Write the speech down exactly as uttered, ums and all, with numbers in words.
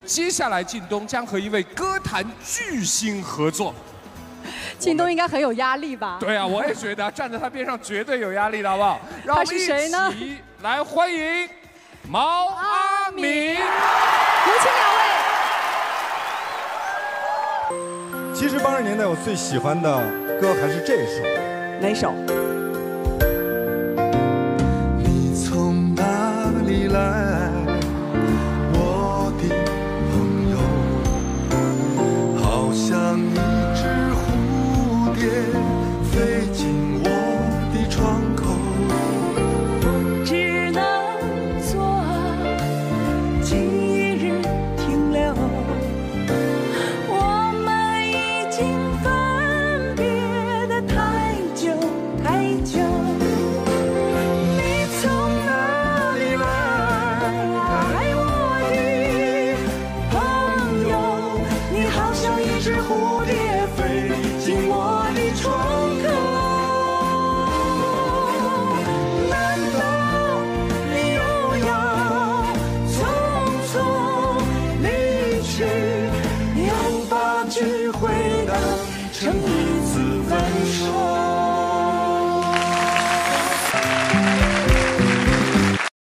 接下来，靳东将和一位歌坛巨星合作。 靳东应该很有压力吧？ 对啊，我也觉得站在他边上绝对有压力的，好不好？让我们一起来欢迎毛阿敏。有请两位。其实八十年代我最喜欢的歌还是这首。 哪首？ 你从哪里来？ 像一只蝴蝶飞进我的窗口， 只能做今日停留。我们已经分别的太久太久。你从哪里来，我的朋友？你好像一只蝴蝶飞进我的窗口，难道你又要匆匆离去，又把聚会当成